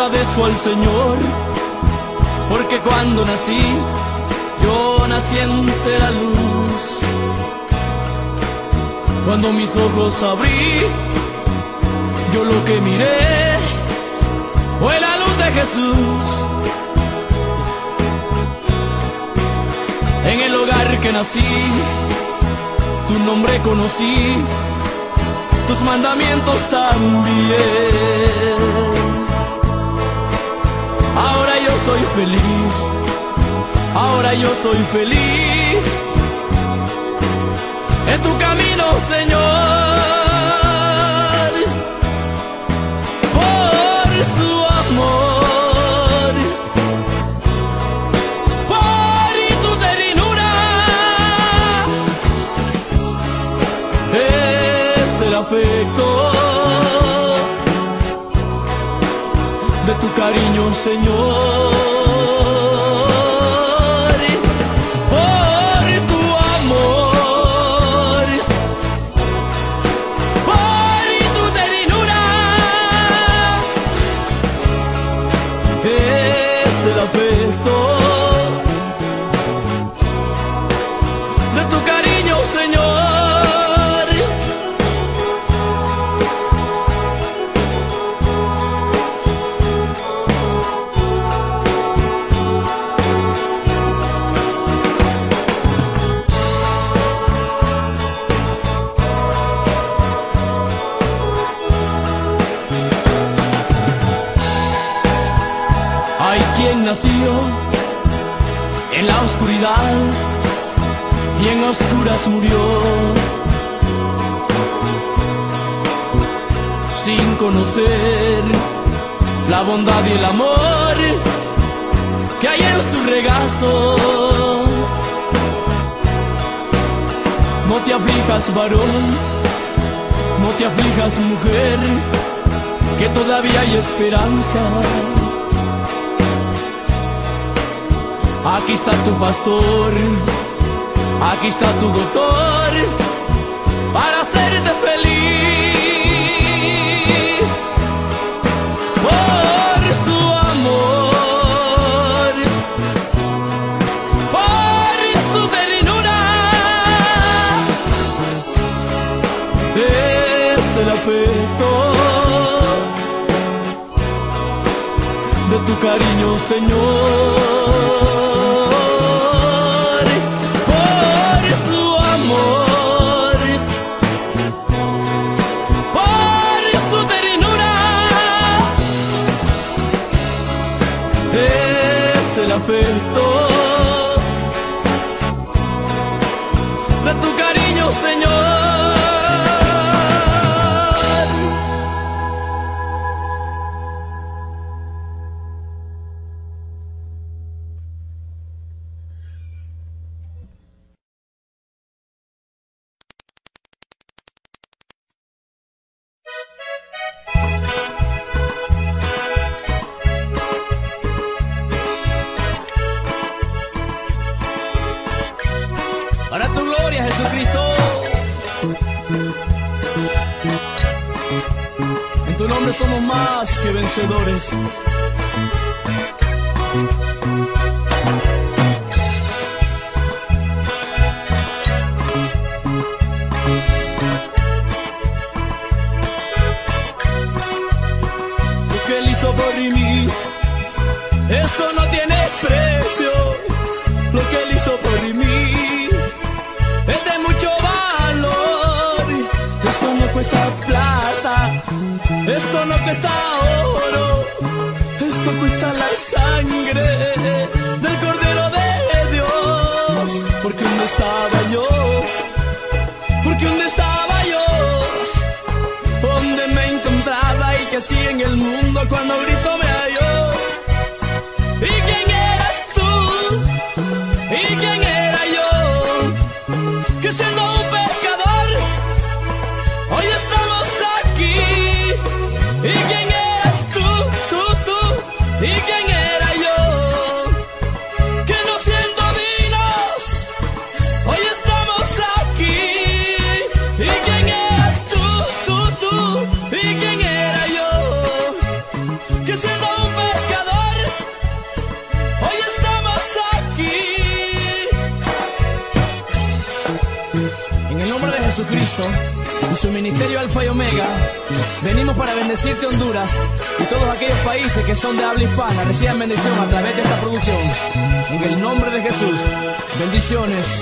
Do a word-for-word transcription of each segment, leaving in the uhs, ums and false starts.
agradezco al Señor, porque cuando nací, yo nací entre la luz. Cuando mis ojos abrí, yo lo que miré fue la luz de Jesús. En el hogar que nací, tu nombre conocí, tus mandamientos también. Ahora yo soy feliz, ahora yo soy feliz en tu camino, Señor, por su amor, por tu ternura, es el afecto de tu cariño, Señor. El afecto de tu cariño, Señor. Hay quien nació en la oscuridad y en oscuras murió, sin conocer la bondad y el amor que hay en su regazo. No te aflijas, varón, no te aflijas, mujer, que todavía hay esperanza. Aquí está tu pastor, aquí está tu doctor, para hacerte feliz. Por su amor, por su ternura, es el afecto de tu cariño, Señor. El afecto de tu cariño, Señor. Para tu gloria, Jesucristo. En tu nombre somos más que vencedores. Lo que Él hizo por mí, eso no tiene precio. Lo que Él hizo por mí es de mucho valor. Esto no cuesta plata, esto no cuesta oro, esto cuesta la sangre del Cordero de Dios. Porque ¿dónde estaba yo? Porque ¿dónde estaba yo? ¿Dónde me encontraba y qué hacía en el mundo cuando grito me halló? ¿Y quién eras tú? ¿Y quién era yo? Que siendo un pecador, hoy estamos aquí. ¿Y quién eras tú, tú, tú? ¿Y quién era yo? Jesucristo y su ministerio Alfa y Omega, venimos para bendecirte, Honduras, y todos aquellos países que son de habla hispana reciban bendición a través de esta producción. En el nombre de Jesús, bendiciones.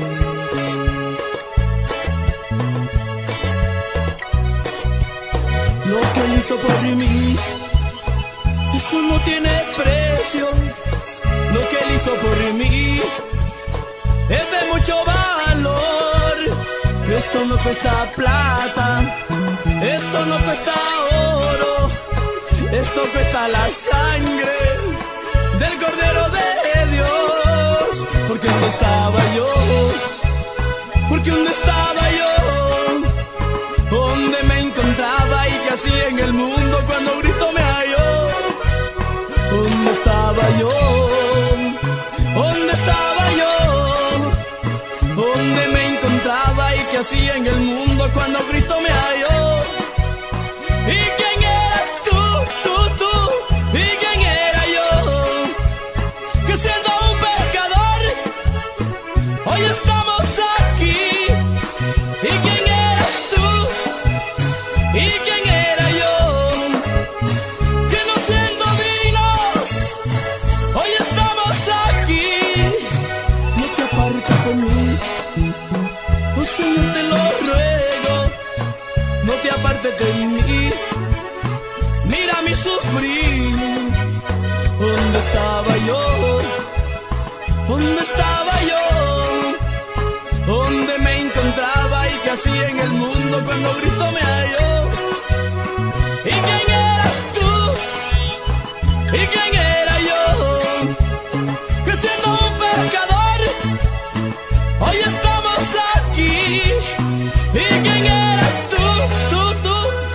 Lo que Él hizo por mí, eso no tiene precio. Lo que Él hizo por mí es de mucho valor. Esto no cuesta plata, esto no cuesta oro, esto cuesta la sangre del Cordero de Dios. Porque ¿dónde estaba yo? Porque ¿dónde estaba yo? ¿Dónde me encontraba y qué hacía en el mundo cuando Cristo me halló? ¿Dónde estaba yo? ¿Dónde estaba yo? ¿Dónde me encontraba y qué hacía en el mundo cuando Cristo me halló? ¿Y quién eras tú, tú, tú? ¿Y quién era yo? Que siendo un pecador, hoy estamos aquí. ¿Y quién eras tú? ¿Y quién era yo? Que no siendo dignos, hoy estamos aquí. No te apartes de mí, oh Señor, te lo ruego, no te apartes de mí. Mira mi sufrir. ¿Dónde estaba yo? ¿Dónde estaba yo? ¿Dónde me encontraba y qué hacía en el mundo cuando Cristo me halló? ¿Y quién eras tú? ¿Y quién era yo? Que siendo un pecador, hoy estamos aquí. ¿Y quién eras tú, tú, tú?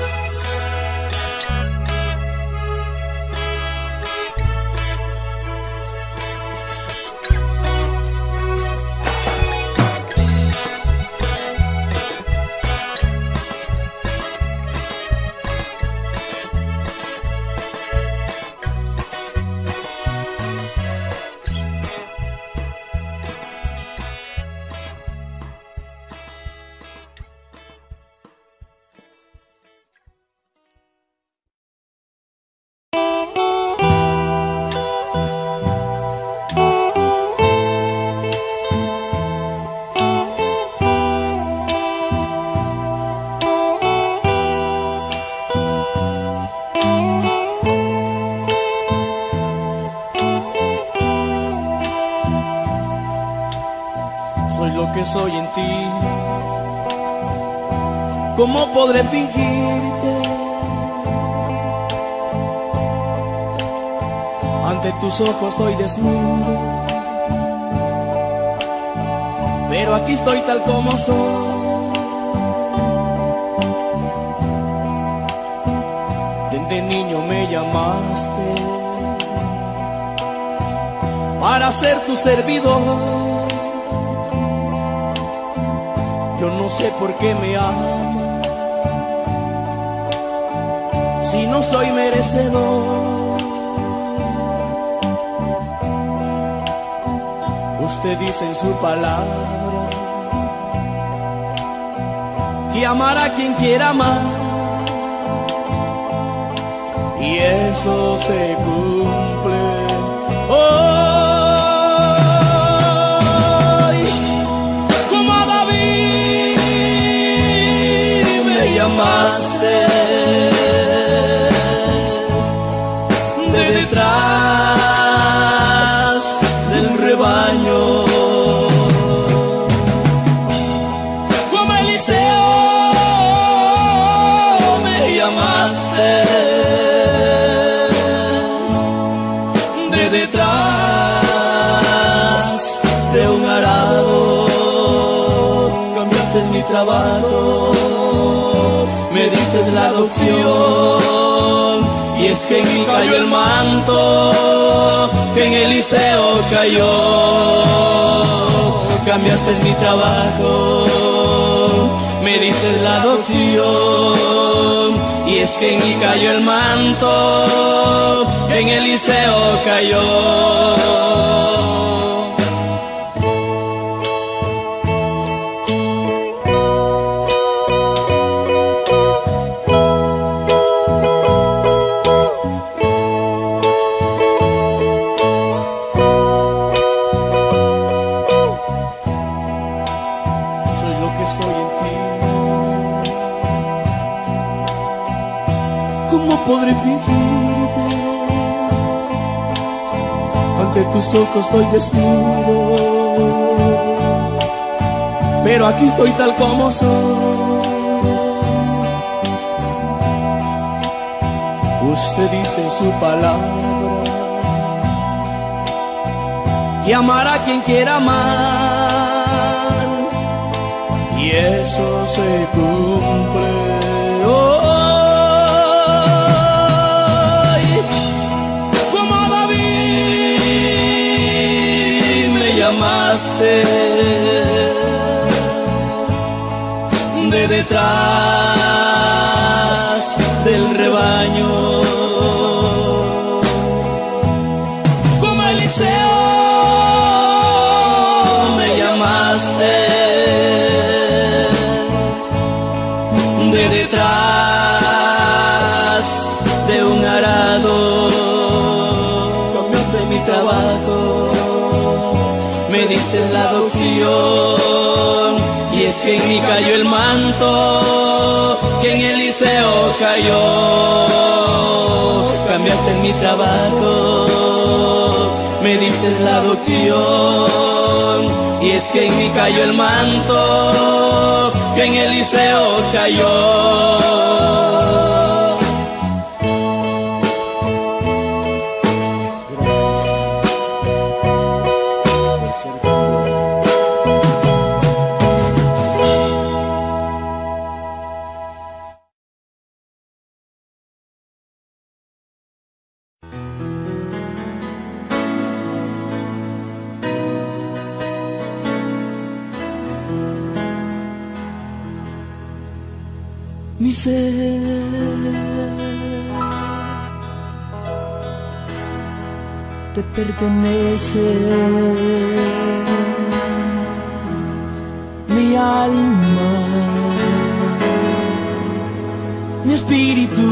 Soy en ti, ¿cómo podré fingirte? Ante tus ojos estoy desnudo, pero aquí estoy tal como soy. Desde niño me llamaste para ser tu servidor. Yo no sé por qué me ama, si no soy merecedor. Usted dice en su palabra que amará a quien quiera amar, y eso se cumple. Oh, llamaste de detrás del rebaño, como Eliseo me llamaste de detrás de un arado. Cambiaste mi trabajo, me diste la adopción, y es que en mí cayó el manto que en Eliseo cayó. Cambiaste mi trabajo, me diste la adopción, y es que en mí cayó el manto que en Eliseo cayó. podré fingirte. Ante tus ojos estoy desnudo, pero aquí estoy tal como soy. Usted dice en su palabra que amará a quien quiera amar, y eso se cumple hoy. Como a David me llamaste de detrás del rebaño, como a Eliseo me llamaste de detrás de un arado. Cambiaste mi trabajo, me diste la adopción, y es que en mí cayó el manto que en Eliseo cayó. Cambiaste mi trabajo, me diste la adopción, y es que en mí cayó el manto que en Eliseo cayó. Mi ser te pertenece, mi alma, mi espíritu,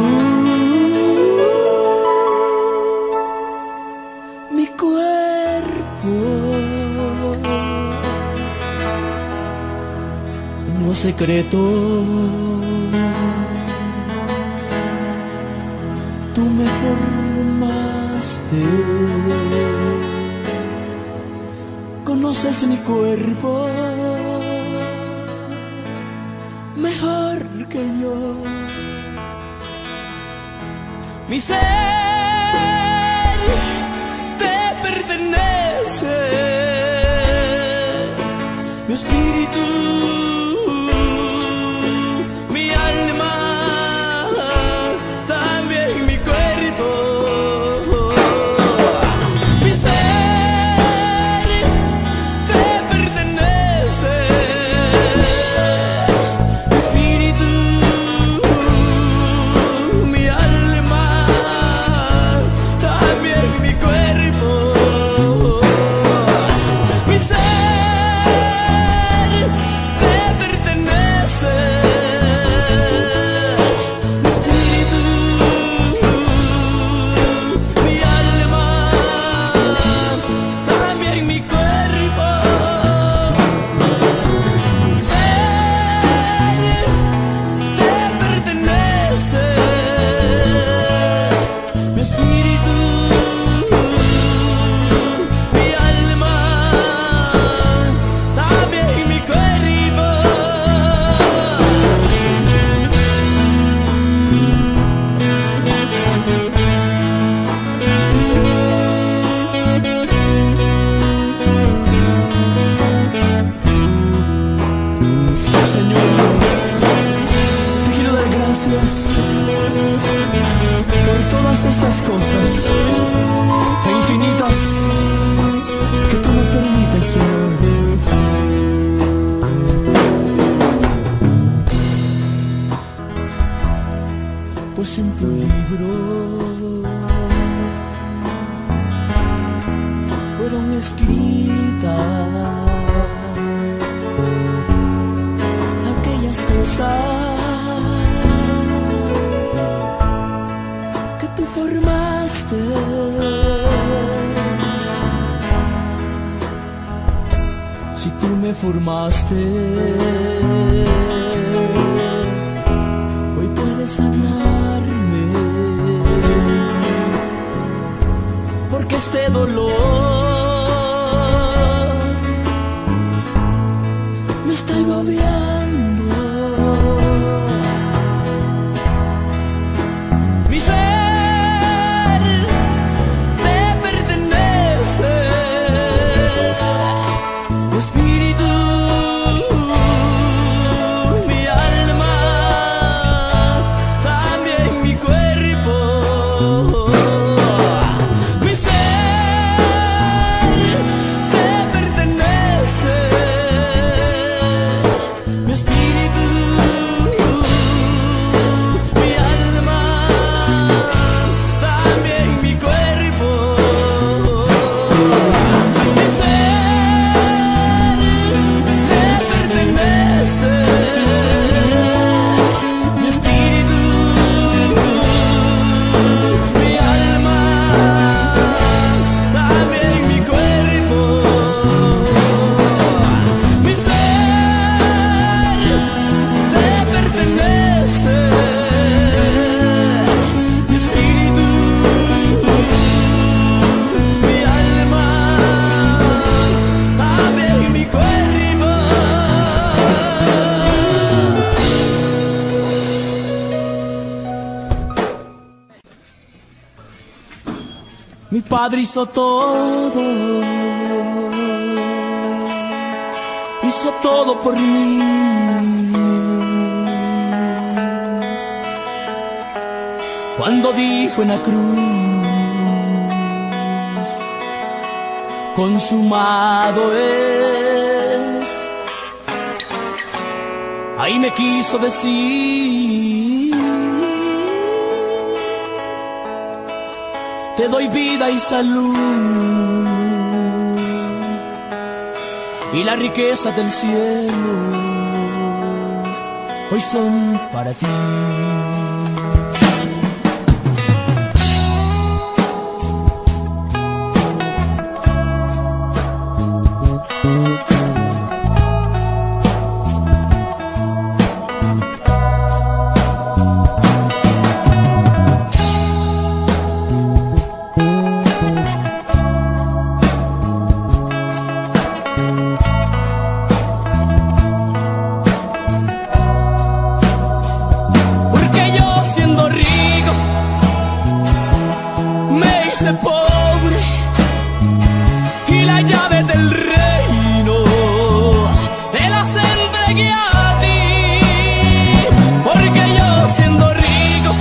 mi cuerpo. Tengo secretos, tú me formaste, conoces mi cuerpo mejor que yo. Mi ser te pertenece, mi espíritu, mi alma, también mi cuerpo. Mi ser te pertenece, mi espíritu, mi alma, también mi cuerpo. Mi ser te pertenece, mi espíritu, mi alma, también mi cuerpo. Mi ser te pertenece, mi espíritu, mi alma, también mi cuerpo. Señor, te quiero dar gracias por todas estas cosas tan infinitas que tú me permites, Señor. Pues en tu libro fueron escritas aquellas cosas que tú formaste. Si tú me formaste, hoy puedes sanarme. porque este dolor me está agobiando. Mi ser te pertenece, mi espíritu, mi alma, también mi cuerpo. Mi ser te pertenece, mi espíritu, mi alma, también mi cuerpo. Mi ser te pertenece, mi espíritu, mi alma, también mi cuerpo. Mi ser te pertenece, mi espíritu, mi alma, también mi cuerpo. Mi padre hizo todo, hizo todo por mí. Cuando dijo en la cruz, consumado es, ahí me quiso decir: te doy vida y salud, y la riqueza del cielo hoy son para ti. Porque yo, siendo rico, me hice pobre, y la llave del reino te las entregué a ti. Porque yo, siendo rico,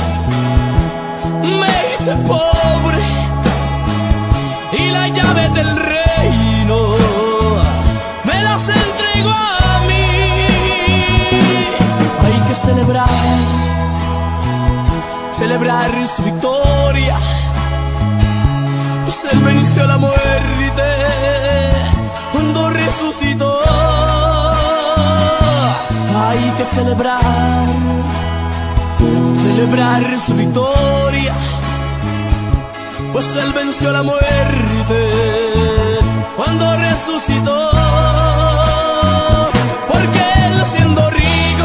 me hice pobre, y la llave del reino me las entregó a mí. Hay que celebrar, celebrar su victoria, pues Él venció la muerte cuando resucitó. Hay que celebrar, celebrar su victoria, pues Él venció la muerte cuando resucitó. Porque Él, siendo rico,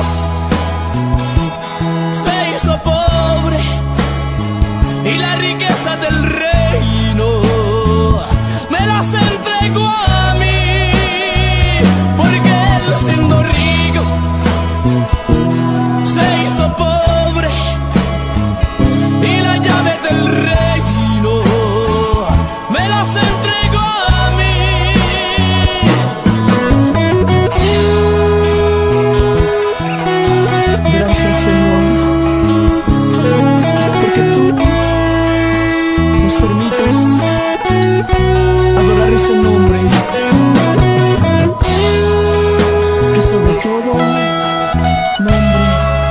se hizo pobre, y la riqueza del reino me las entregó a mí. Porque Él, siendo rico, se hizo pobre, y la llave del reino me las entregó a mí. Gracias, Señor, porque tú nos permites adorar ese nombre que sobre todo nombre.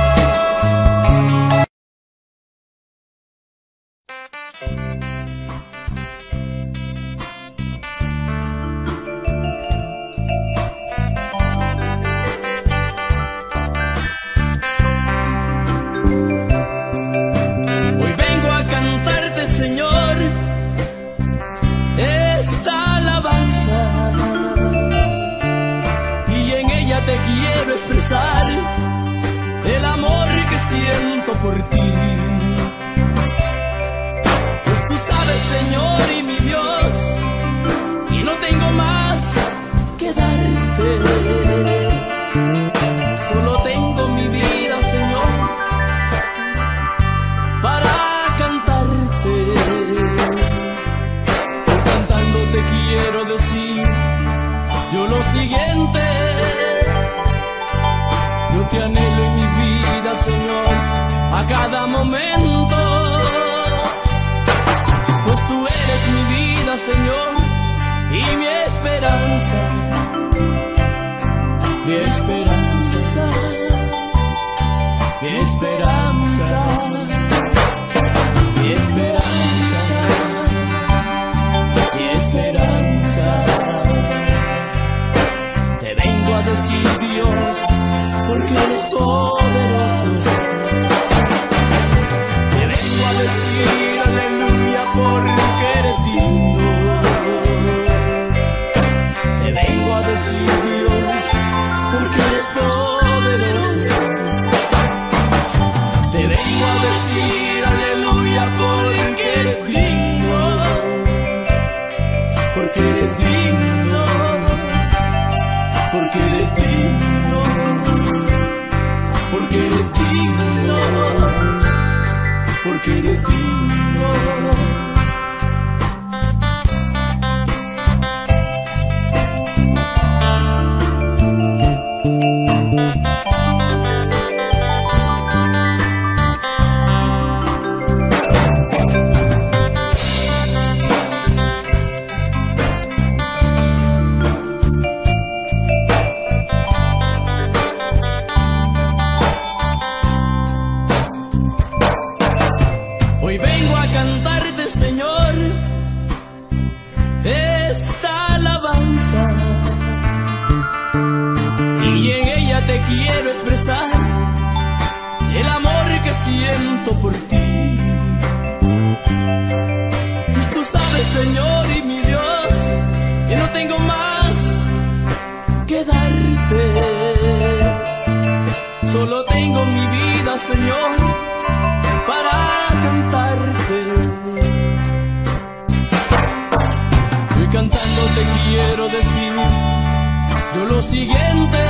Hoy vengo a cantarte, Señor, esta alabanza, y en ella te quiero expresar el amor que siento por ti. Pues tú sabes, Señor, y lo siguiente: yo te anhelo en mi vida, Señor, a cada momento, pues tú eres mi vida, Señor, y mi esperanza, mi esperanza, mi esperanza, mi esperanza, mi esperanza. Te vengo a decir, Dios, porque eres poderoso. Te vengo a decir, aleluya, porque eres digno. Te vengo a decir, Dios, porque eres poderoso. Te vengo a decir, aleluya, porque eres digno. Porque eres digno. Porque eres digno. Porque eres digno. Porque eres digno. Hoy vengo a cantarte, Señor, esta alabanza, y en ella te quiero expresar el amor que siento por ti. Pues tú sabes, Señor y mi Dios, que no tengo más que darte. Solo tengo mi vida, Señor, para cantarte. Y cantando te quiero decir yo lo siguiente: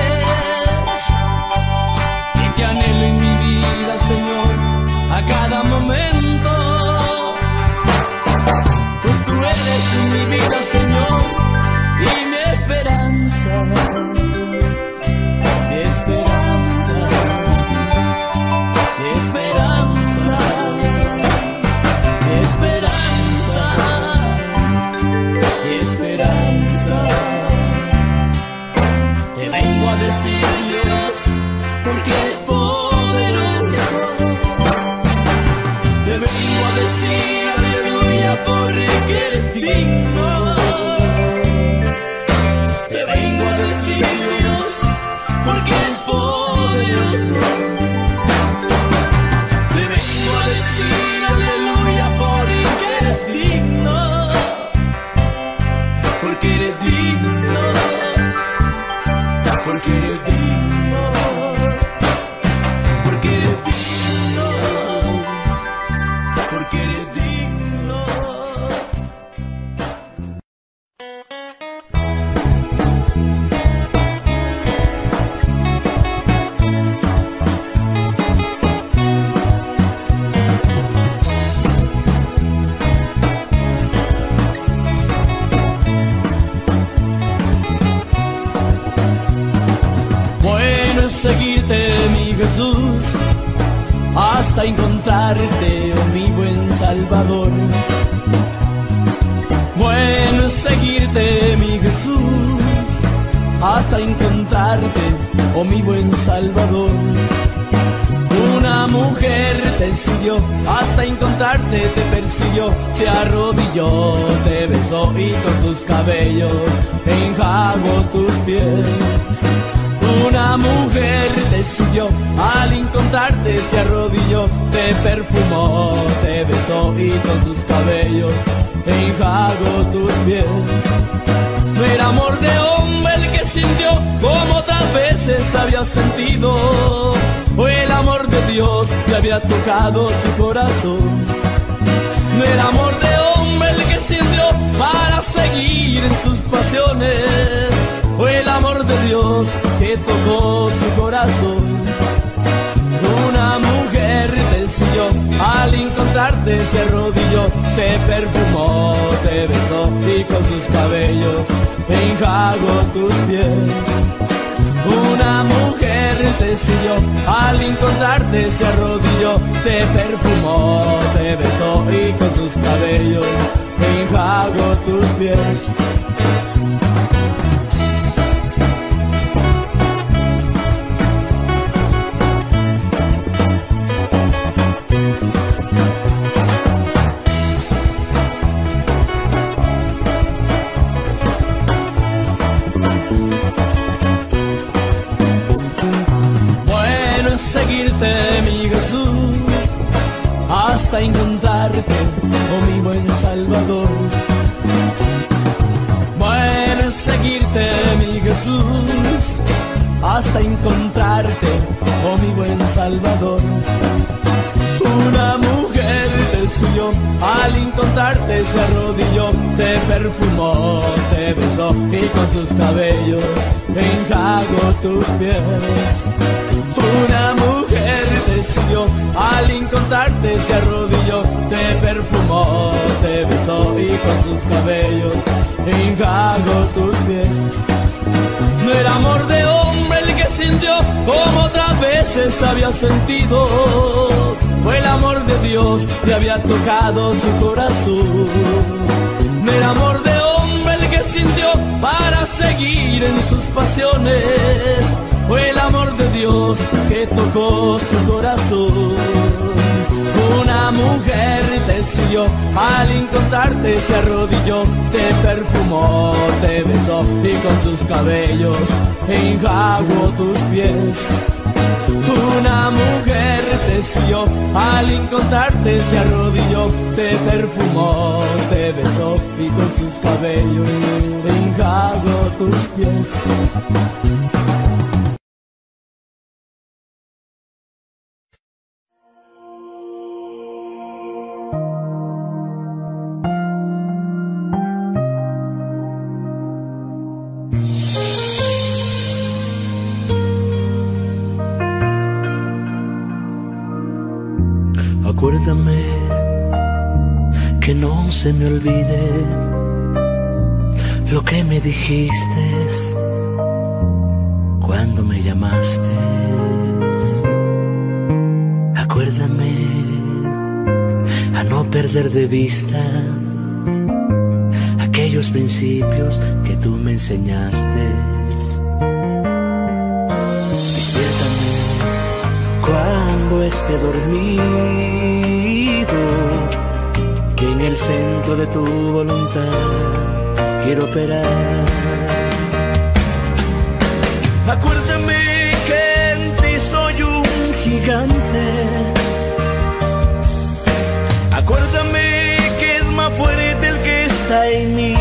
que te anhelo en mi vida, Señor, a cada momento, pues tú eres mi vida, Señor, y mi esperanza, mi esperanza, mi esperanza, mi esperanza, mi esperanza. Te vengo a decir, Dios, porque eres poderoso. Te vengo a decir, aleluya, porque eres digno. Te vengo a decir, Dios, porque eres poderoso. Te vengo a decir, aleluya, porque eres digno. Porque eres digno. Porque eres digno. Porque eres digno. Porque eres digno. Seguirte, mi Jesús, hasta encontrarte, oh mi buen Salvador. Bueno es seguirte, mi Jesús, hasta encontrarte, oh mi buen Salvador. Una mujer te siguió, hasta encontrarte te persiguió, se arrodilló, te besó y con sus cabellos enjabó tus pies. Una mujer te siguió, al encontrarte se arrodilló, te perfumó, te besó y con sus cabellos enjabó tus pies. No era amor de hombre el que sintió como otras veces había sentido, o el amor de Dios que había tocado su corazón. No era amor de hombre el que sintió para seguir en sus pasiones, o el amor de Dios que tocó su corazón. Una mujer te siguió, al encontrar encontrarte se arrodilló, te perfumó, te besó y con sus cabellos enjagó tus pies. Una mujer te siguió, al encontrarte se arrodilló, te perfumó, te besó y con sus cabellos enjagó tus pies. Seguirte, mi Jesús, hasta encontrarte, oh mi buen Salvador. Bueno es seguirte, mi Jesús, hasta encontrarte, oh mi buen Salvador. Una mujer te siguió, al encontrarte se arrodilló, te perfumó, te besó y con sus cabellos enjagó tus pies. Una mujer te siguió, al encontrarte se arrodilló, te perfumó, te besó y con sus cabellos enjagó tus pies. No era amor de hombre el que sintió como otras veces había sentido, fue el amor de Dios que había tocado su corazón. No era amor de hombre el que sintió para seguir en sus pasiones, fue el amor de Dios que tocó su corazón. Una mujer te siguió, al encontrarte se arrodilló, te perfumó, te besó y con sus cabellos enjagó tus pies. Una mujer te siguió, al encontrarte se arrodilló, te perfumó, te besó y con sus cabellos enjagó tus pies. Acuérdame que no se me olvide lo que me dijiste cuando me llamaste. Acuérdame a no perder de vista aquellos principios que tú me enseñaste. Despiértame cuando esté dormido, que en el centro de tu voluntad quiero operar. Acuérdame que en ti soy un gigante. Acuérdame que es más fuerte el que está en mí.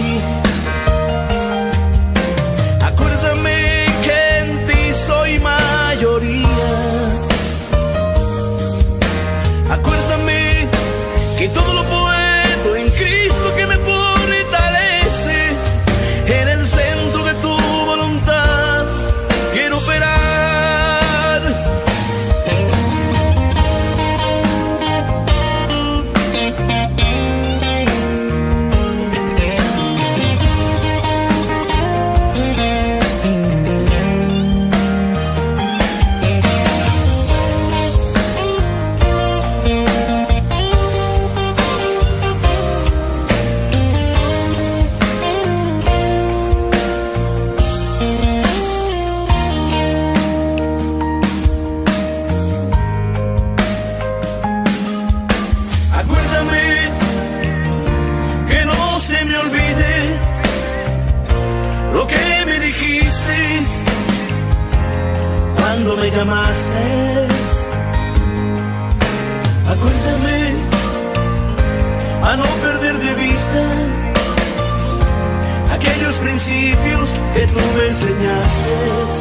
Acuérdame que en ti soy mayoría. Acuérdame que todo lo puedo en Cristo que me fortalece. En el centro de tu voluntad quiero operar. Cuando me llamaste, acuérdame a no perder de vista aquellos principios que tú me enseñaste.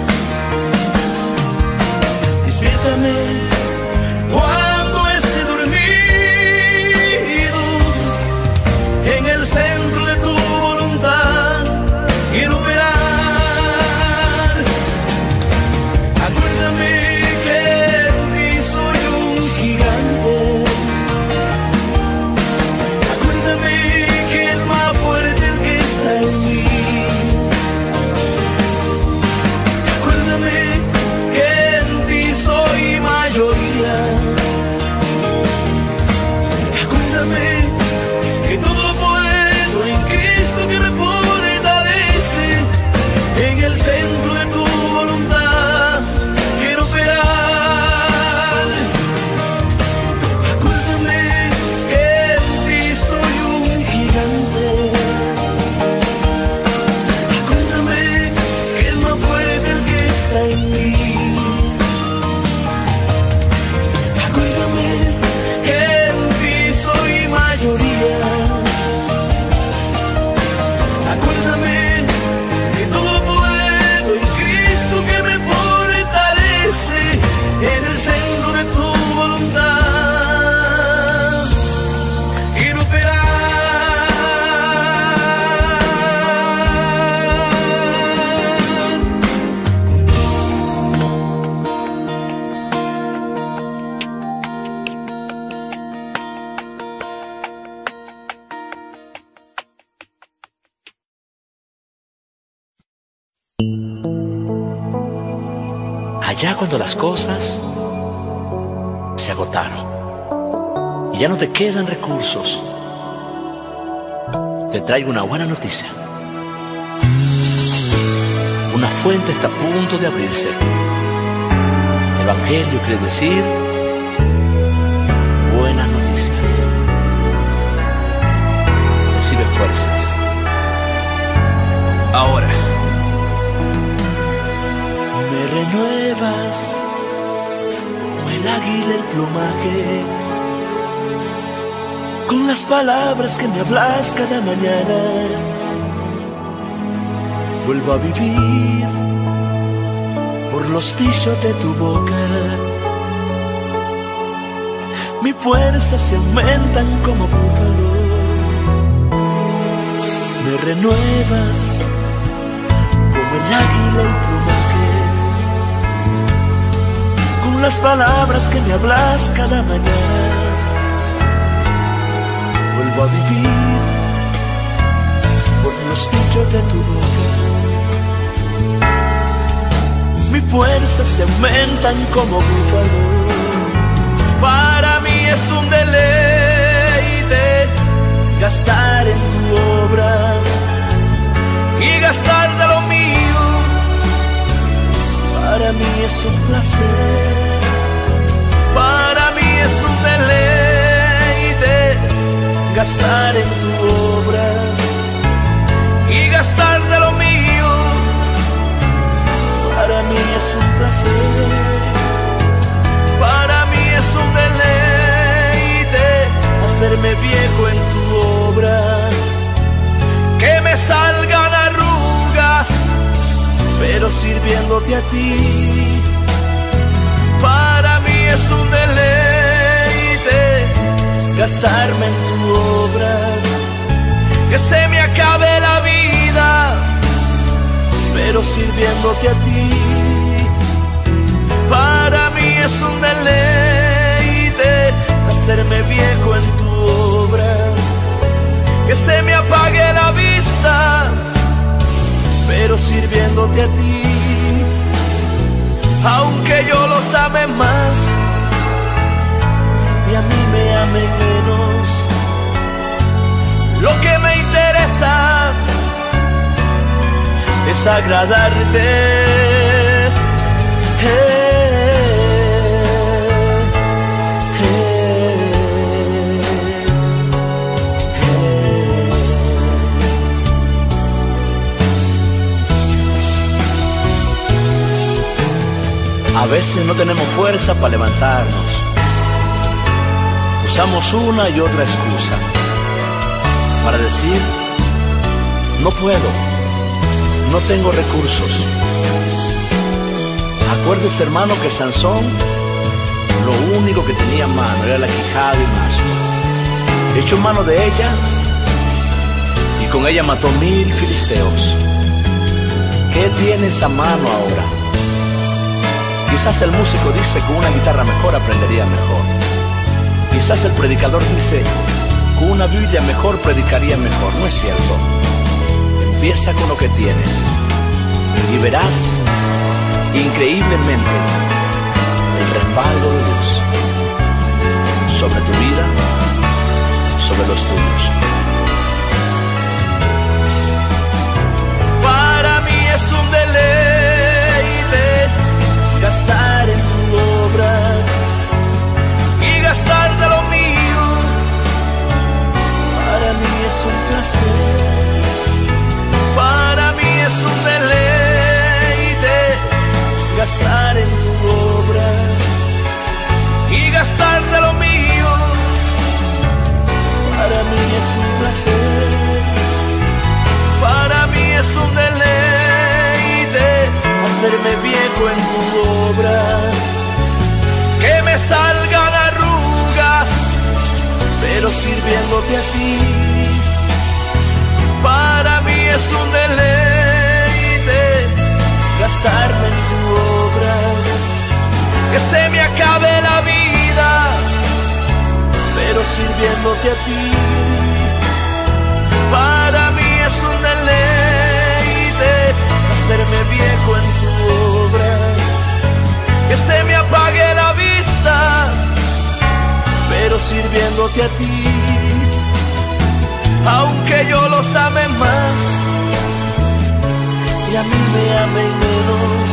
Despiértame cuando esté dormido, en el centro de tu voluntad quiero operar. Acuérdame que en ti soy un gigante. allá cuando las cosas se agotaron y ya no te quedan recursos, te traigo una buena noticia. Una fuente está a punto de abrirse. El Evangelio quiere decir buenas noticias. Recibe fuerzas. Ahora me renuevas como el águila el plumaje, con las palabras que me hablas cada mañana. Vuelvo a vivir por los dichos de tu boca. Mis fuerzas se aumentan como búfalo. Me renuevas como el águila el plumaje, con las palabras que me hablas cada mañana. Vuelvo a vivir por los dichos de tu boca. Mis fuerzas se aumentan como búfalo. Para mí es un deleite gastar en tu obra y gastar de lo mío. Para mí es un placer. Para mí es un deleite gastar en tu obra y gastar de lo mío. Para mí es un placer, para mí es un deleite hacerme viejo en tu obra, que me salgan arrugas, pero sirviéndote a ti. Para mí es un deleite gastarme en tu obra, que se me acabe la vida, pero sirviéndote a ti. Para mí es un deleite hacerme viejo en tu obra, que se me apague la vista, pero sirviéndote a ti. Aunque yo los ame más y a mí me amen menos, lo que me interesa es agradarte. Eh, eh, eh. A veces no tenemos fuerza para levantarnos. Usamos una y otra excusa para decir no puedo, no tengo recursos. Acuérdese, hermano, que Sansón lo único que tenía en mano era la quijada y masto. Echó mano de ella y con ella mató mil filisteos. ¿Qué tiene esa mano ahora? Quizás el músico dice que con una guitarra mejor aprendería mejor. Quizás el predicador dice con una Biblia mejor predicaría mejor. No es cierto. Empieza con lo que tienes y verás increíblemente el respaldo de Dios sobre tu vida, sobre los tuyos. Para mí es un deleite gastar en tu obra y gastar de lo mío. Para mí es un placer. Para mí es un deleite gastar en tu obra y gastar de lo mío. Para mí es un placer. Para mí es un deleite hacerme viejo en tu obra, que me salgan arrugas, pero sirviéndote a ti. Para mí es un deleite gastarme en tu obra, que se me acabe la vida, pero sirviéndote a ti. Para mí es un deleite hacerme viejo en tu obra, pero sirviéndote a ti. Aunque yo los ame más y a mí me amen menos,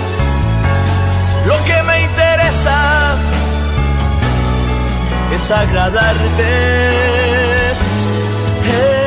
lo que me interesa es agradarte. Hey.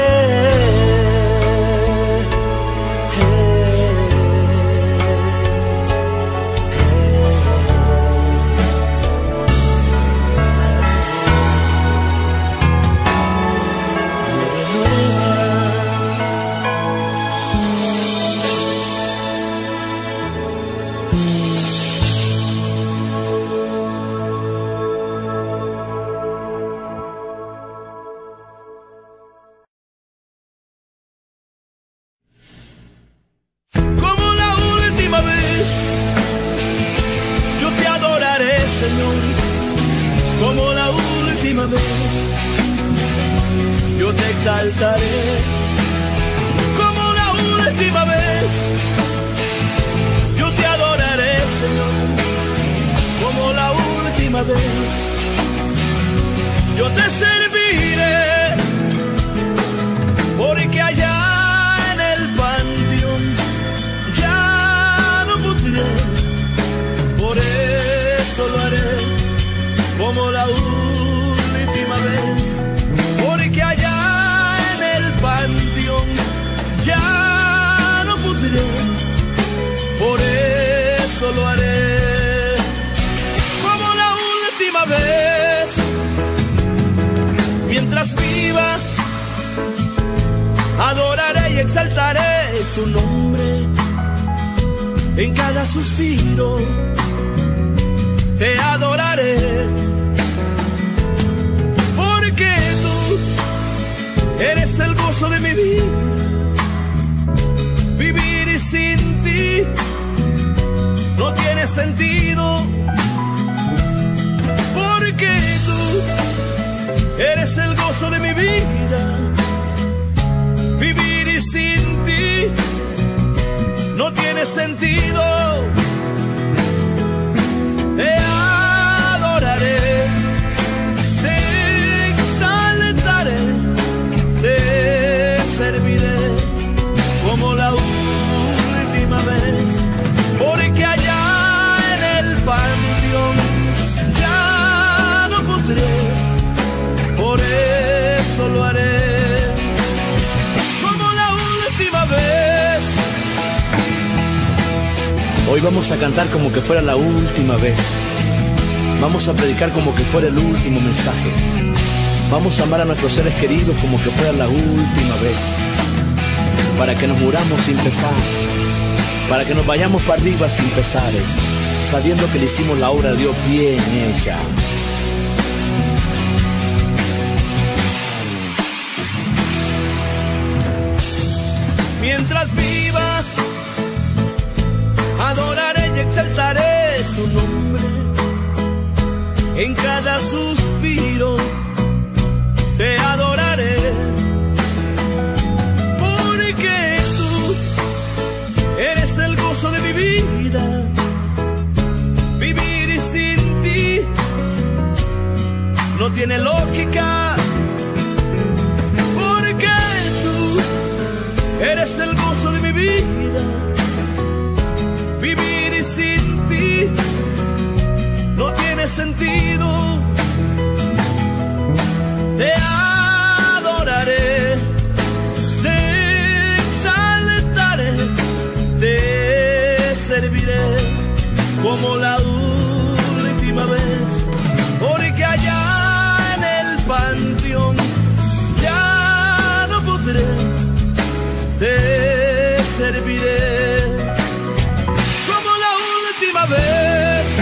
Señor, como la última vez, yo te exaltaré. Como la última vez, yo te adoraré, Señor. Como la última vez, yo te serviré. Porque allá en el panteón ya no podré. Por eso lo haré como la última vez, porque allá en el panteón ya no podré, por eso lo haré como la última vez. Mientras viva, adoraré y exaltaré tu nombre en cada suspiro. Te adoraré, porque tú eres el gozo de mi vida. Vivir sin ti no tiene sentido, porque tú eres el gozo de mi vida. Vivir sin ti no tiene sentido. Te adoraré, te exaltaré, te serviré como la última vez, porque allá en el panteón ya no podré, por eso lo haré como la última vez. Hoy vamos a cantar como que fuera la última vez. Vamos a predicar como que fuera el último mensaje. Vamos a amar a nuestros seres queridos como que fuera la última vez. Para que nos muramos sin pesar. Para que nos vayamos para arriba sin pesares, sabiendo que le hicimos la obra de Dios bien hecha. Mientras viva, adoraré y exaltaré tu nombre en cada suspiro. Te adoraré, porque tú eres el gozo de mi vida. Vivir sin ti no tiene lógica, porque tú eres el gozo de mi vida. Vivir sin ti no tiene sentido. Te adoraré, te exaltaré, te serviré como la última vez, porque allá en el panteón ya no podré, te serviré como la última vez.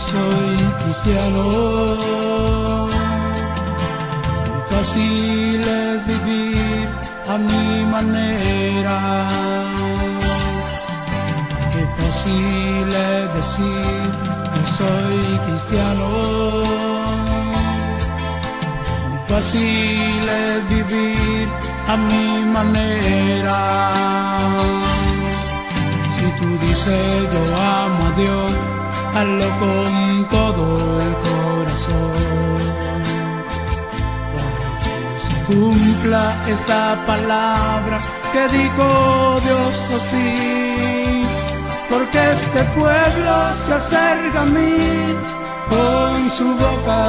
soy cristiano. Muy fácil es vivir a mi manera. Qué fácil es decir que soy cristiano. Muy fácil es vivir a mi manera. Si tú dices yo amo a Dios, hazlo con todo el corazón, para que se cumpla esta palabra que dijo Dios así. Porque este pueblo se acerca a mí con su boca,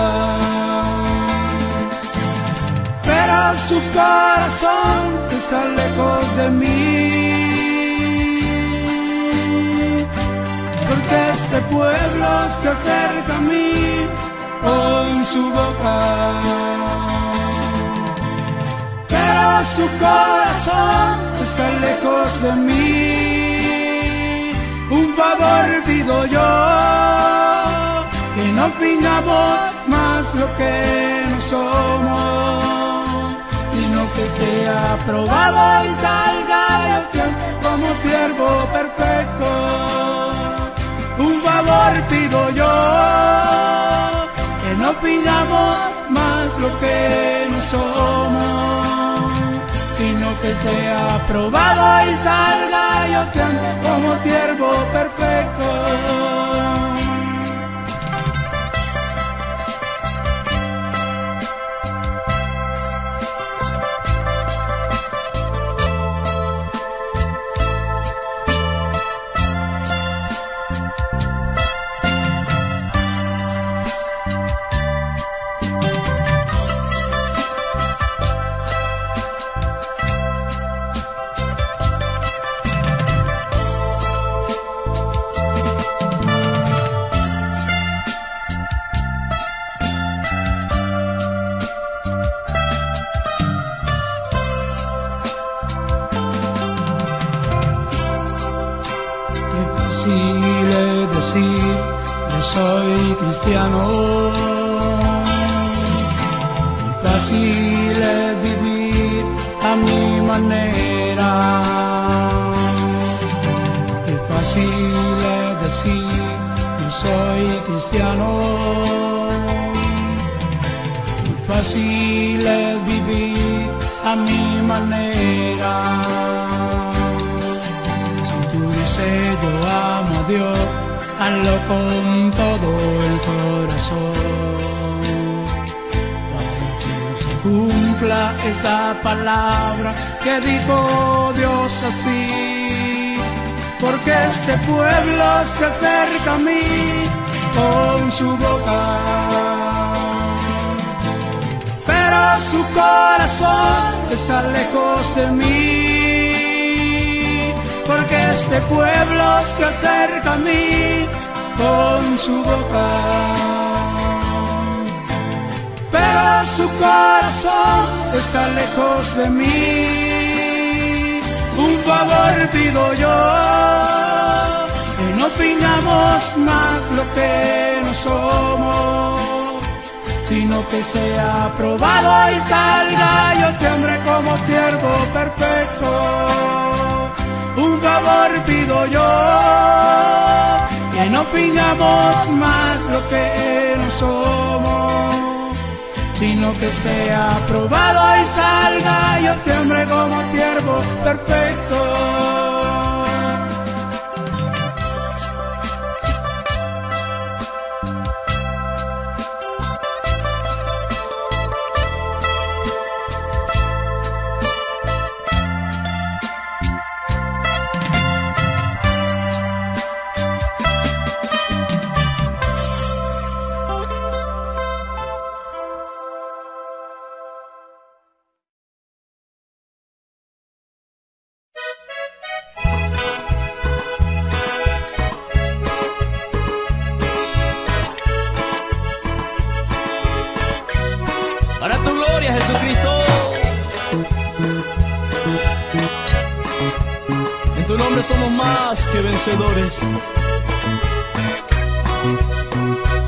pero su corazón está lejos de mí. Porque este pueblo se acerca a mí con su boca, pero su corazón está lejos de mí. Un favor pido yo, que no fingamos más lo que no somos, sino que sea aprobado y salga de como siervo perfecto. Un favor pido yo, que no fingamos más lo que no somos, sino que sea aprobado y salga yo como siervo perfecto. Fácil es decir que soy cristiano. Muy fácil es vivir a mi manera. Qué fácil es decir que soy cristiano. Muy fácil es vivir a mi manera. Yo amo a Dios, hazlo con todo el corazón, para que no se cumpla esa palabra que dijo Dios así. Porque este pueblo se acerca a mí con su boca, pero su corazón está lejos de mí. Porque este pueblo se acerca a mí con su boca, pero su corazón está lejos de mí. Un favor pido yo, que no fingamos más lo que no somos, sino que sea aprobado y salga yo siempre como siervo perfecto. Un favor pido yo, que no fingamos más lo que no somos, sino que sea aprobado y salga yo siempre como siervo perfecto. Para tu gloria, Jesucristo. En tu nombre somos más que vencedores.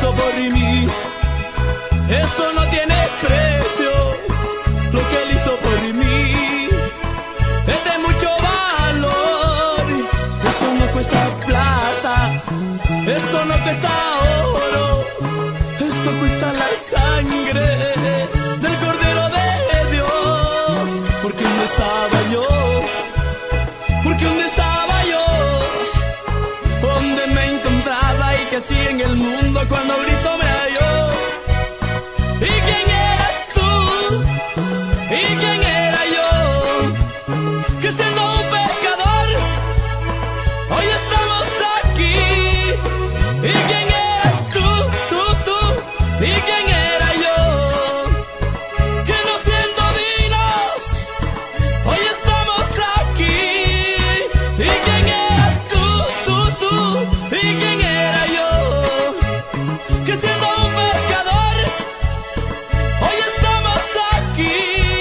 hizo por mí, eso no tiene precio. Lo que él hizo por mí es de mucho valor. Esto no cuesta plata, esto no cuesta oro, esto cuesta la sangre del Cordero de Dios. Porque ¿dónde estaba yo? Porque ¿dónde estaba yo? ¿Dónde me encontraba y qué hacía en el mundo cuando grito me halló? ¿Y quién eras tú? ¿Y quién era yo? Que siendo un pecador, hoy estamos aquí. ¿Y quién eras tú, tú, tú? ¿Y quién era yo? Que no siendo dignos, hoy estamos aquí. ¿Y quién eras tú, tú, tú? ¿Y quién era yo? Que siendo un pecador, hoy estamos aquí.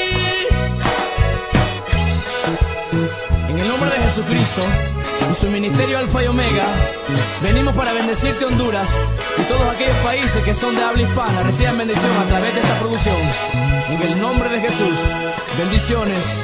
En el nombre de Jesucristo y su ministerio Alfa y Omega, venimos para bendecirte, Honduras, y todos aquellos países que son de habla hispana reciban bendición a través de esta producción. En el nombre de Jesús, bendiciones.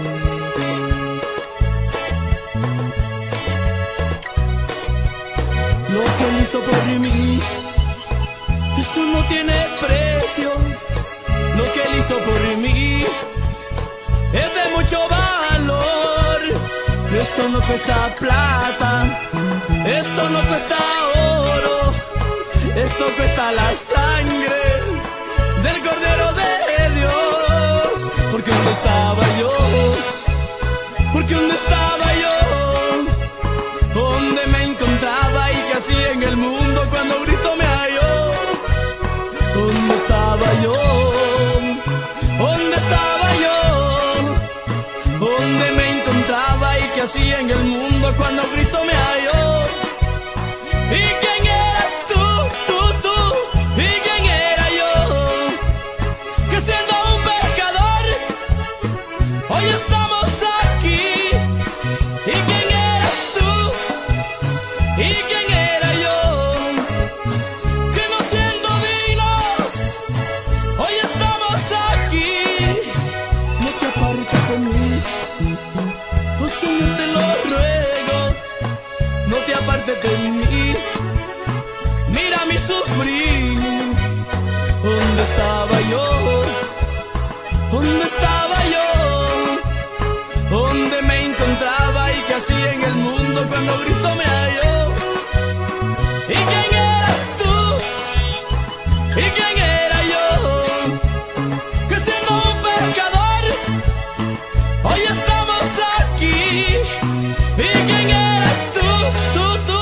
Lo que él hizo por mí, eso no tiene precio. Lo que él hizo por mí es de mucho valor. Esto no cuesta plata, esto no cuesta oro, esto cuesta la sangre del Cordero de Dios. Porque ¿dónde estaba yo? Porque ¿dónde estaba yo? ¿Dónde me encontraba y qué hacía en el mundo cuando grito me halló? ¿Dónde estaba yo? ¿Dónde estaba yo? ¿Dónde me encontraba y qué hacía en el mundo cuando grito me halló? ¿Y quién eras tú, tú, tú? ¿Y quién era yo? Que siendo un pecador, hoy estamos aquí. ¿Y quién eras tú? ¿Y quién era yo? Que no siendo dignos, hoy estamos aquí. No te apartes de mí, oh Señor, te lo ruego. No te apartes de mí, mira mi sufrir. ¿Dónde estaba yo? ¿Dónde estaba yo? ¿Dónde me encontraba y qué hacía en el mundo cuando grito me halló? ¿Y quién eras tú? ¿Y quién era yo? Que siendo un pecador, hoy estamos aquí. ¿Y quién eras tú, tú, tú?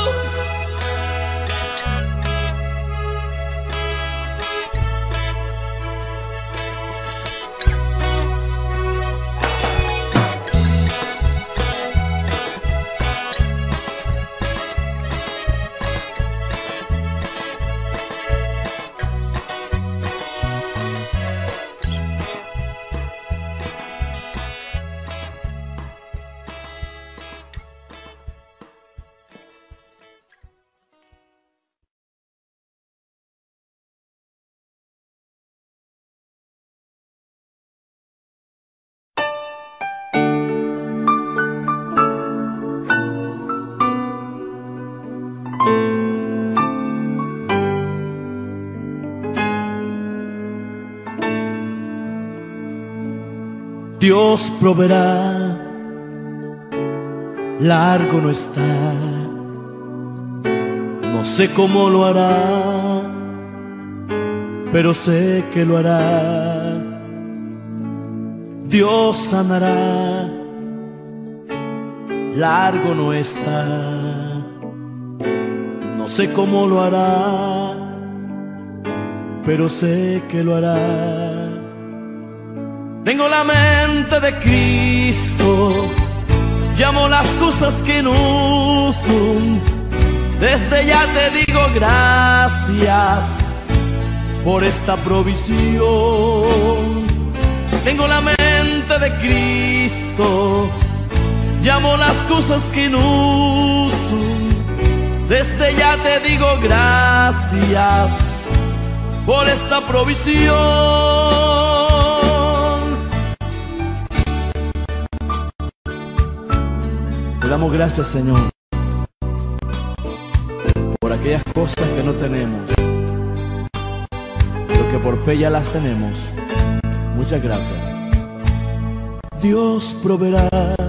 Dios proveerá, largo no está, no sé cómo lo hará, pero sé que lo hará. Dios sanará, largo no está, no sé cómo lo hará, pero sé que lo hará. Tengo la mente de Cristo, llamo las cosas que no son. Desde ya te digo gracias por esta provisión. Tengo la mente de Cristo, llamo las cosas que no son. Desde ya te digo gracias por esta provisión. Te damos gracias, Señor, por aquellas cosas que no tenemos, pero que por fe ya las tenemos. Muchas gracias. Dios proveerá,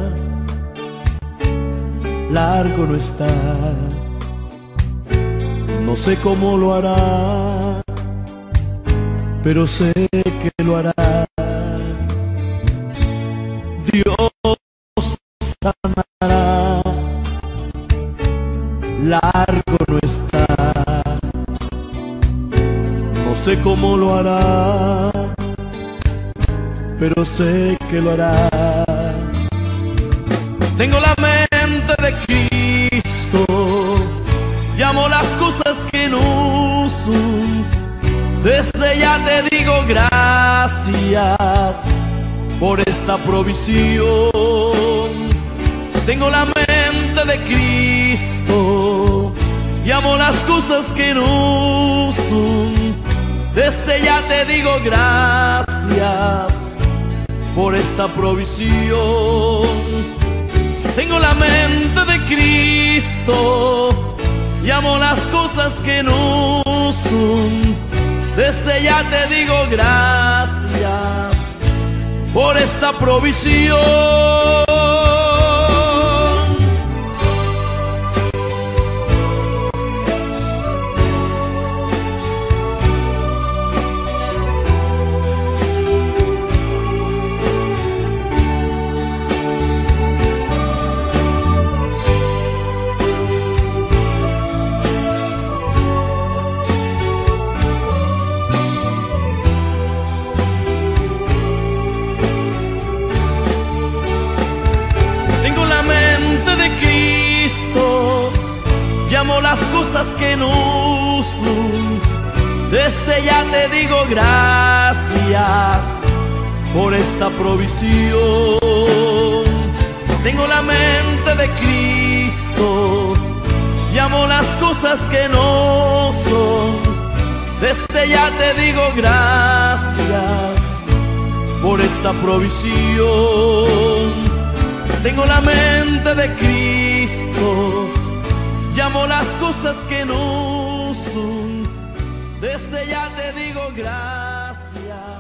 largo no está, no sé cómo lo hará, pero sé que lo hará. Dios sanará, largo no está, no sé cómo lo hará, pero sé que lo hará. Tengo la mente de Cristo, llamo las cosas que no son. Desde ya te digo gracias por esta provisión. Tengo la mente de Cristo, llamo las cosas que no son. Desde ya te digo gracias por esta provisión. Tengo la mente de Cristo, llamo las cosas que no son. Desde ya te digo gracias por esta provisión. Llamo las cosas que no son. Desde ya te digo gracias por esta provisión. Tengo la mente de Cristo, llamo las cosas que no son. Desde ya te digo gracias por esta provisión. Tengo la mente de Cristo, llamo las cosas que no son. Desde ya te digo gracias.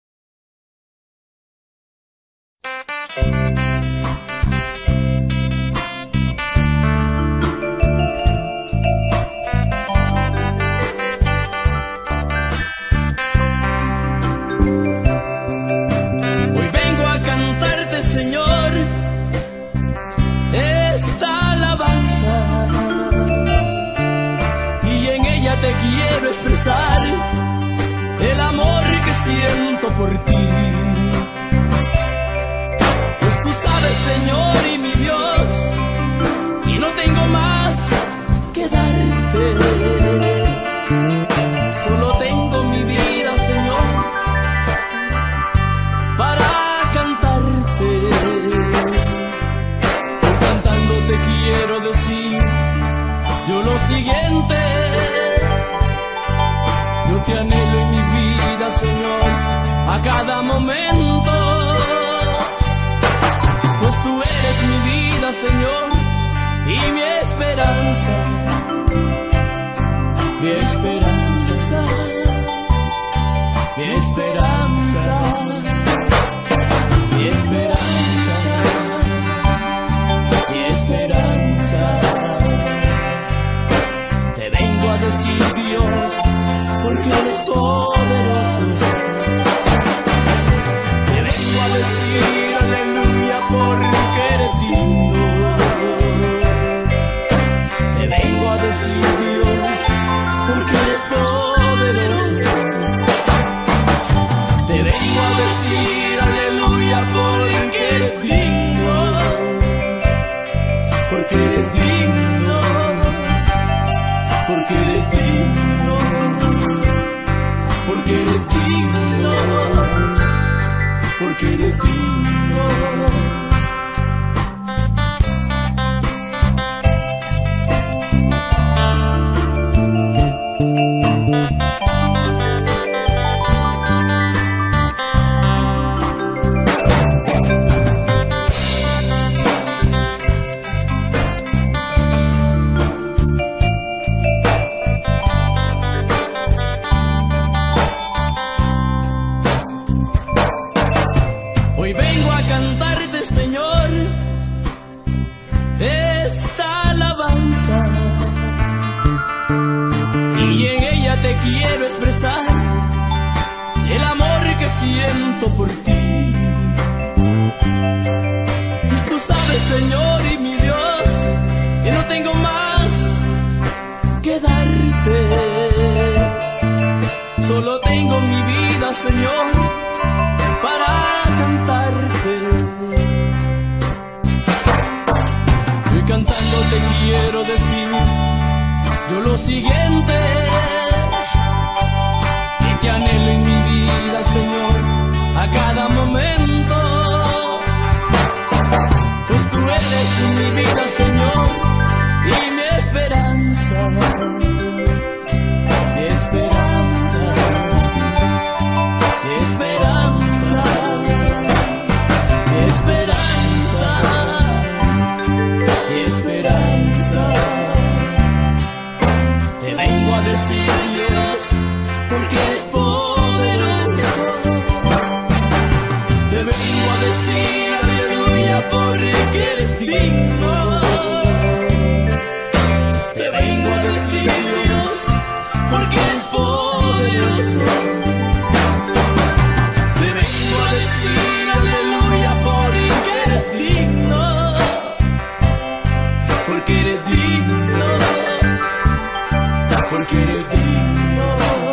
Hoy vengo a cantarte, Señor, esta alabanza, y en ella te quiero expresar el amor que siento por ti. Pues tú sabes, Señor y mi Dios, y no tengo más que darte. Solo tengo mi vida, Señor, para cantarte. Hoy cantando te quiero decir yo lo siguiente: yo te anhelo en mi vida, Señor, a cada momento. Pues tú eres mi vida, Señor, y mi esperanza, mi esperanza, mi esperanza, mi esperanza, mi esperanza. Te vengo a decir, Dios, porque eres poderoso. Te vengo a decir, aleluya, porque eres digno. Te vengo a decir, Dios, porque eres poderoso. Te vengo a decir, aleluya, porque eres digno. Porque eres digno. Porque eres digno. Porque eres digno. Porque eres digno. te quiero expresar el amor que siento por ti. Pues tú sabes, Señor y mi Dios, que no tengo más que darte. Solo tengo mi vida, Señor, para cantarte. Y cantando te quiero decir yo lo siguiente, que te anhelo en mi vida, Señor, a cada momento. Pues tú eres mi vida, Señor, y mi esperanza, mi esperanza, mi esperanza, mi esperanza, mi esperanza. Te vengo a decir, Dios, porque eres poderoso. Te vengo a decir, aleluya, porque eres digno. Te vengo a decir, Dios, porque eres poderoso. Te vengo a decir, aleluya, porque eres digno. Porque eres digno. Porque eres digno.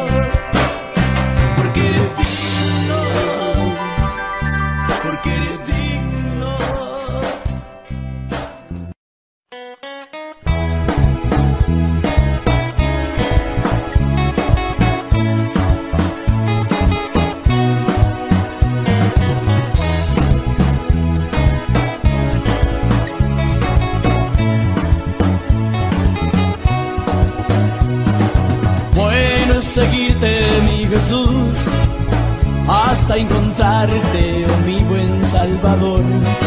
Porque eres digno. Porque eres digno. Bueno es seguirte, mi Jesús, hasta encontrarte, oh mi buen Salvador.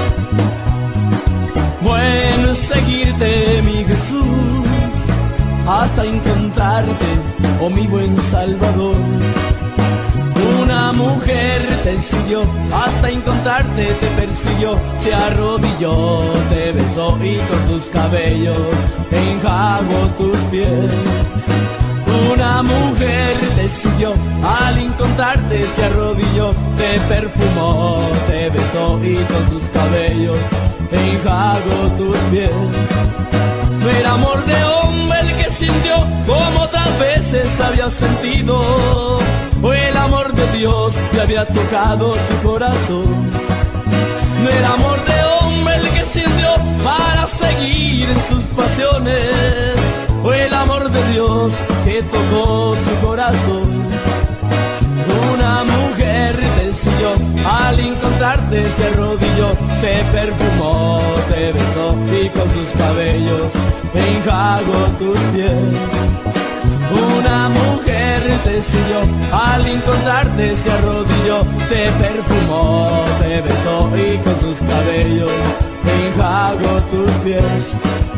Bueno es seguirte, mi Jesús, hasta encontrarte, oh mi buen Salvador. Una mujer te siguió, hasta encontrarte te persiguió, se arrodilló, te besó y con sus cabellos enjabó tus pies. Una mujer te siguió, al encontrarte se arrodilló, te perfumó, te besó y con sus cabellos enjabó tus pies. No era amor de hombre el que sintió como otras veces había sentido, o el amor de Dios le había tocado su corazón. No era amor de hombre el que sintió para seguir en sus pasiones, o el amor de Dios que tocó su corazón. Una mujer te siguió, al encontrarte se arrodilló, te perfumó, te besó y con sus cabellos enjabó tus pies. Una mujer te siguió, al encontrarte se arrodilló, te perfumó, te besó y con sus cabellos enjabó tus pies.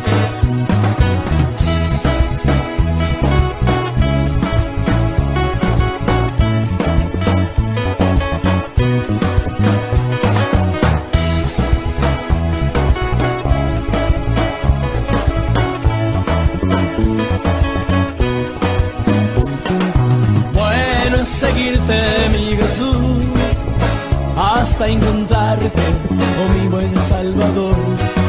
Seguirte, mi Jesús, hasta encontrarte, oh mi buen Salvador.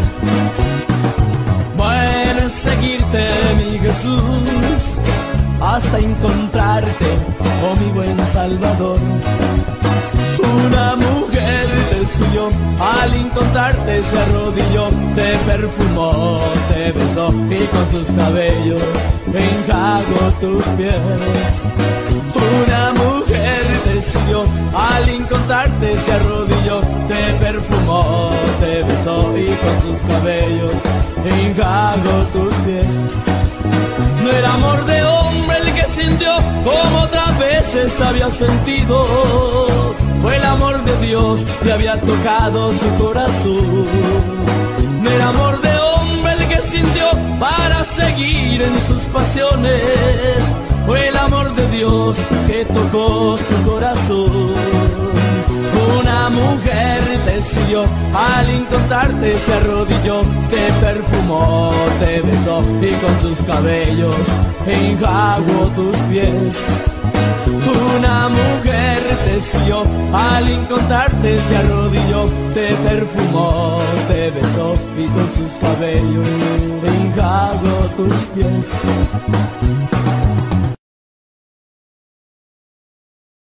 Bueno es seguirte, mi Jesús, hasta encontrarte, oh mi buen Salvador. Una mujer te siguió, al encontrarte se arrodilló, te perfumó, te besó y con sus cabellos enjabó tus pies. Una mujer te siguió, al encontrarte se arrodilló, te perfumó, te besó y con sus cabellos enjabó tus pies. No era amor de hombre el que sintió como otras veces había sentido, o el amor de Dios le había tocado su corazón. No era amor de hombre el que sintió para seguir en sus pasiones, o el amor de Dios que tocó su corazón. Una mujer te siguió, al encontrarte se arrodilló, te perfumó, te besó y con sus cabellos enjuagó tus pies. Una mujer te siguió, al encontrarte se arrodilló, te perfumó, te besó y con sus cabellos enjuagó tus pies.